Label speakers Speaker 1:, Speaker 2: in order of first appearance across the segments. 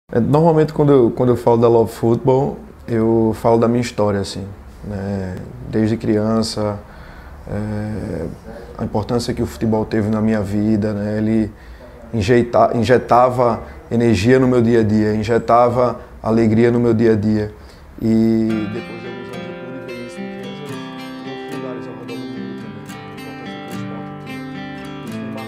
Speaker 1: Normalmente quando eu falo da Love Football, eu falo da minha história, assim, né? Desde criança, a importância que o futebol teve na minha vida, né? Ele injetava energia no meu dia a dia, injetava alegria no meu dia a dia. E depois de alguns anos eu pude ver isso em outros lugares ao redor do mundo também. A importância que o esporte tem. Isso me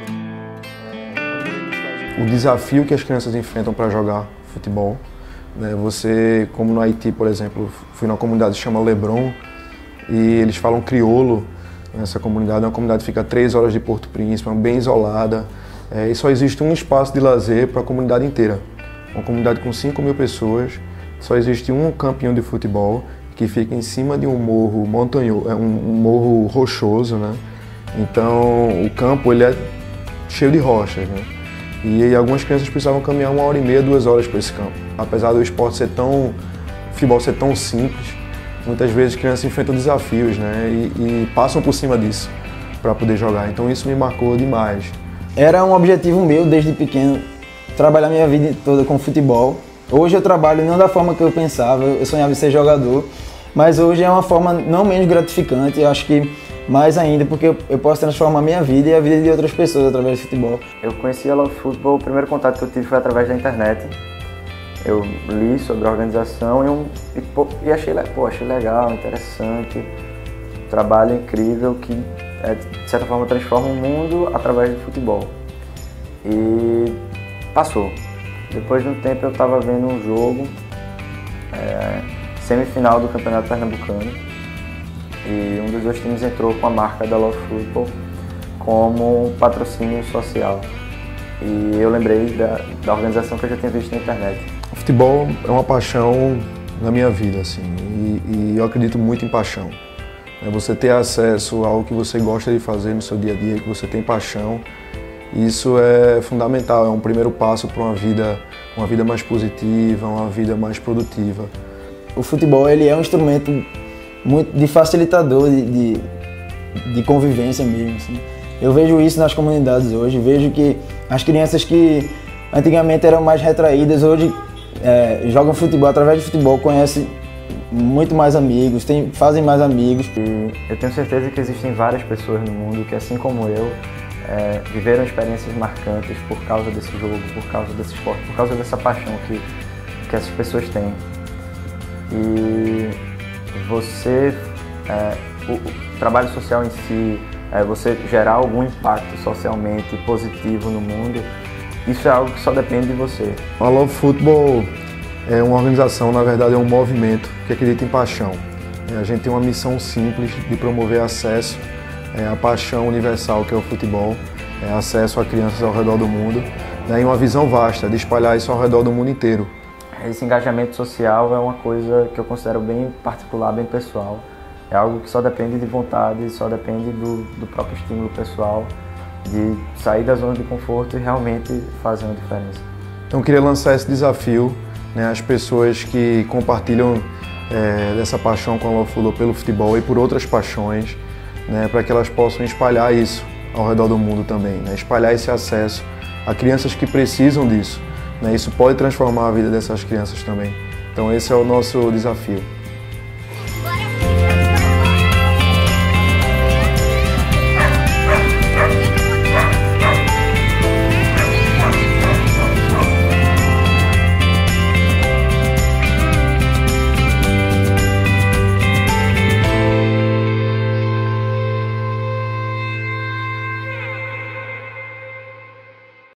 Speaker 1: marcou muito. O desafio que as crianças enfrentam para jogar futebol, né? Você, como no Haiti, por exemplo, fui numa comunidade que se chama Lebron e eles falam crioulo. Nessa comunidade, uma comunidade que fica a 3 horas de Porto Príncipe, bem isolada, e só existe um espaço de lazer para a comunidade inteira. Uma comunidade com 5.000 pessoas, só existe um campinho de futebol que fica em cima de um morro montanhoso, um morro rochoso, né? Então o campo ele é cheio de rochas, né? E algumas crianças precisavam caminhar 1h30, 2 horas para esse campo. Apesar do esporte ser o futebol ser tão simples, muitas vezes crianças enfrentam desafios, né? E passam por cima disso para poder jogar. Então isso me marcou demais.
Speaker 2: Era um objetivo meu desde pequeno, trabalhar minha vida toda com futebol. Hoje eu trabalho não da forma que eu pensava, eu sonhava em ser jogador, mas hoje é uma forma não menos gratificante, eu acho que mais ainda, porque eu posso transformar a minha vida e a vida de outras pessoas através do futebol.
Speaker 3: Eu conheci a Love Football, o primeiro contato que eu tive foi através da internet. Eu li sobre a organização e achei legal, interessante, trabalho incrível que, de certa forma, transforma o mundo através do futebol. E passou. Depois de um tempo eu estava vendo um jogo, semifinal do Campeonato Pernambucano, e um dos dois times entrou com a marca da Love Football como patrocínio social. E eu lembrei da organização que eu já tinha visto na internet.
Speaker 1: O futebol é uma paixão na minha vida, assim, e eu acredito muito em paixão. Você ter acesso ao que você gosta de fazer no seu dia a dia, que você tem paixão, isso é fundamental, é um primeiro passo para uma vida mais positiva, uma vida mais produtiva.
Speaker 2: O futebol ele é um instrumento muito de facilitador de convivência mesmo, assim. Eu vejo isso nas comunidades hoje, vejo que as crianças que antigamente eram mais retraídas, hoje jogam futebol, através de futebol conhecem muito mais amigos, fazem mais amigos.
Speaker 3: E eu tenho certeza que existem várias pessoas no mundo que, assim como eu, viveram experiências marcantes por causa desse jogo, por causa desse esporte, por causa dessa paixão que essas pessoas têm. E o trabalho social em si, você gerar algum impacto socialmente positivo no mundo, isso é algo que só depende de você.
Speaker 1: A Love Football é uma organização, na verdade é um movimento que acredita em paixão. A gente tem uma missão simples de promover acesso à paixão universal que é o futebol, acesso a crianças ao redor do mundo, né, e uma visão vasta de espalhar isso ao redor do mundo inteiro.
Speaker 3: Esse engajamento social é uma coisa que eu considero bem particular, bem pessoal. É algo que só depende de vontade, só depende do próprio estímulo pessoal, de sair da zona de conforto e realmente fazer uma diferença.
Speaker 1: Então eu queria lançar esse desafio, né, às pessoas que compartilham dessa paixão com a Love Football pelo futebol e por outras paixões, né, para que elas possam espalhar isso ao redor do mundo também, né, espalhar esse acesso a crianças que precisam disso. Né, isso pode transformar a vida dessas crianças também. Então esse é o nosso desafio.